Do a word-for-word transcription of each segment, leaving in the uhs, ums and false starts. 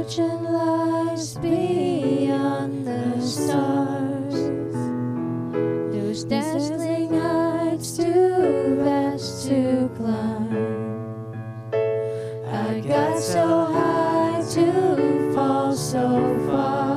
virgin lies beyond the stars, those dazzling heights too vast to climb. I got so high to fall so far,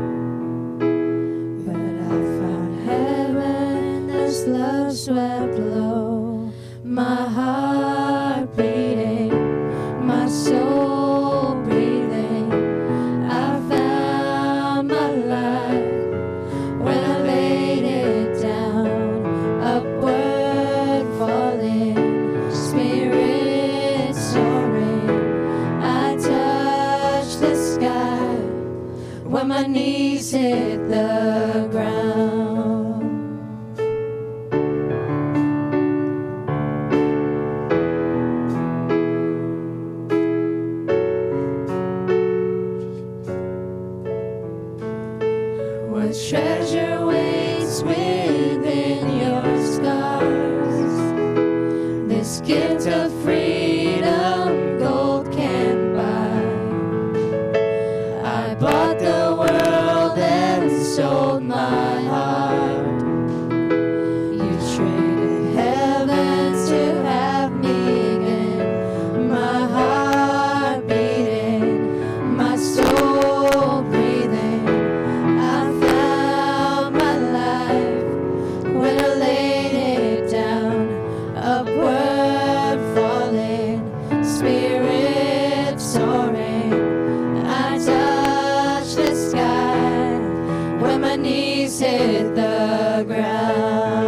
but I found heaven as love swept low. My heart beating, my soul breathing. I found my life when I laid it down. Upward falling, spirit soaring. I touched the sky when my knees hit the ground. What treasure waits within your scars? This gift of freedom gold can't buy. I bought the world and sold my heart. You traded heavens to have me again. My heart beating, my soul breathing. I found my life when I laid it down. Upward falling, spirit soaring. I touched the sky when my knees hit the ground.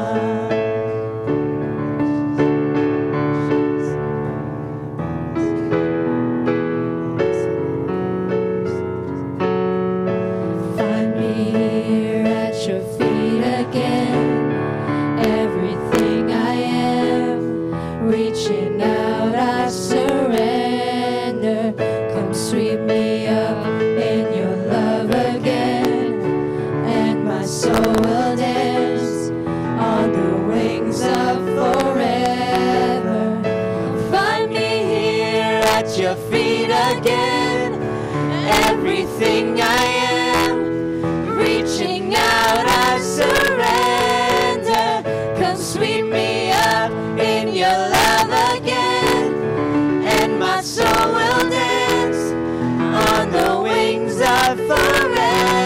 Find me here at your feet again. Everything I am, reaching out, I surrender. Come sweep me up in your love again, and my soul will dance on the wings of forever. Find me here at your feet again. Everything I am, reaching out, I surrender. Come sweep me up in your love again, and my soul will dance on the wings of forever.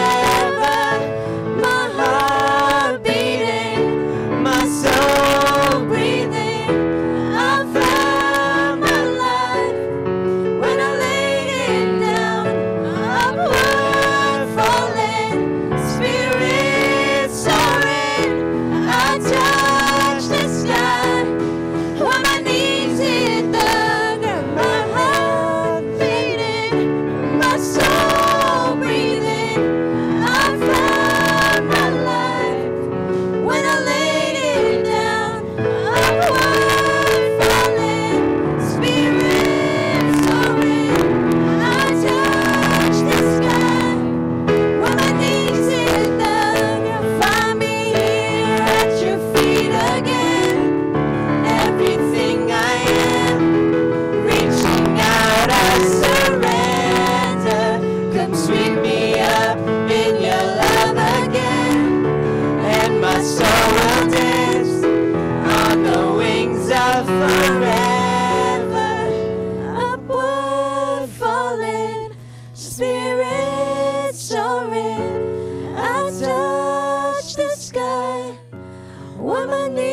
My heart beating, my soul breathing. I found my life when I laid it down. Upward falling, spirit soaring. I touched the sky when my knees hit the ground. My heart beating, my soul breathing. I found my life when I laid it down. Upward falling, spirit soaring. I touched the sky when my knees hit the ground. Find me here at your feet again. Everything I am, reaching out, I surrender. Come sweep me up in your love again, and my soul will dance on the wings of forever. Upward falling, spirit soaring. I touch the sky when my knees